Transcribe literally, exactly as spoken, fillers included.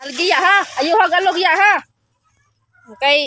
Lagi ya ha, ayo ha galog ya ha. Kay